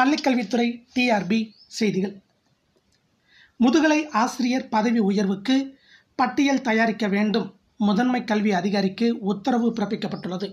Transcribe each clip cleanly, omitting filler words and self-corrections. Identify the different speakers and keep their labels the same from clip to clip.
Speaker 1: பள்ளிக்கல்வித்துறை TRB செய்திகள். முதுகலை ஆசிரியர் பதவி உயர்வுக்கு பட்டியல் தயாரிக்க வேண்டும். முதன்மை கல்வி அதிகாரிக்கு உத்தரவு பிறப்பிக்கப்பட்டுள்ளது.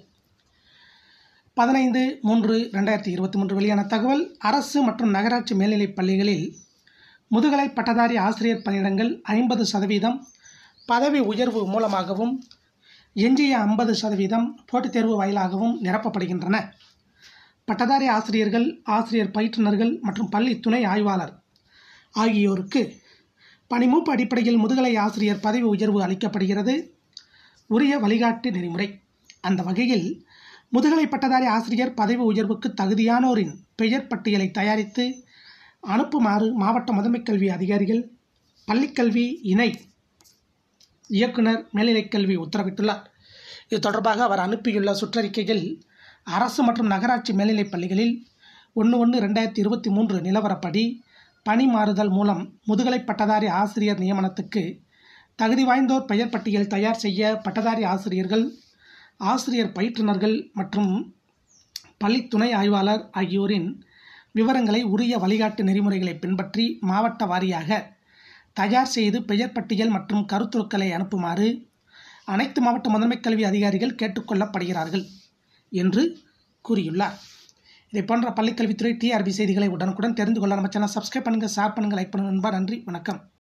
Speaker 1: 15/3/2023 வெளியான தகவல். அரசு மற்றும் நகராட்சி மேல்நிலைப் பள்ளிகளில் முதுகலை பட்டதாரி ஆசிரியர் பணியிடங்கள் 50% பதவி உயர்வு மூலமாகவும் எஞ்சிய 50% போட்டித் தேர்வு வாயிலாகவும் நிரப்பப்படுகின்றன. பட்டதாரி ஆசிரியர்கள், ஆசிரியர் பயிற்றுனர்கள் மற்றும் பள்ளி துணை ஆய்வாளர் ஆகியோருக்கு பணிமூப்பு அடிப்படையில் முதுகலை ஆசிரியர் பதவி உயர்வு அளிக்கப்படுகிறது. உரிய வழிகாட்டு நெறிமுறை. அந்த வகையில் முதுகலை பட்டதாரி ஆசிரியர் பதவி உயர்வுக்கு தகுதியானோரின் பெயர் பட்டியலை தயாரித்து அனுப்புமாறு மாவட்ட முதன்மை கல்வி அதிகாரிகள், பள்ளிக்கல்வி இணை இயக்குனர், மேல்நிலைக்கல்வி உத்தரவிட்டுள்ளார். இது தொடர்பாக அவர் அனுப்பியுள்ள சுற்றறிக்கையில், அரசு மற்றும் நகராட்சி மேல்நிலைப் பள்ளிகளில் 1/1/2023 நிலவரப்படி பணி மாறுதல் மூலம் முதுகலை பட்டதாரி ஆசிரியர் நியமனத்துக்கு தகுதி வாய்ந்தோர் பெயர் பட்டியல் தயார் செய்ய பட்டதாரி ஆசிரியர்கள், ஆசிரியர் பயிற்றுனர்கள் மற்றும் பள்ளி துணை ஆய்வாளர் ஆகியோரின் விவரங்களை உரிய வழிகாட்டு நெறிமுறைகளை பின்பற்றி மாவட்ட வாரியாக தயார் செய்து பெயர் பட்டியல் மற்றும் கருத்துருக்களை அனுப்புமாறு அனைத்து மாவட்ட முதன்மை கல்வி அதிகாரிகள் கேட்டுக்கொள்ளப்படுகிறார்கள் என்று கூறியுள்ளார். இதை போன்ற பள்ளிக்கல்வித்துறை TRB செய்திகளை உடனுக்குடன் தெரிந்து கொள்ள நம்ம சேனல் சப்ஸ்கிரைப் பண்ணுங்கள், ஷேர் பண்ணுங்கள், லைக் பண்ணுங்கள். நன்றி, வணக்கம்.